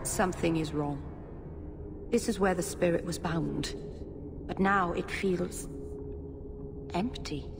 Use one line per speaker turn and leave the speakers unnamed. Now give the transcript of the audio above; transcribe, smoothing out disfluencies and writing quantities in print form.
Something is wrong. This is where the spirit was bound. But now it feels... empty.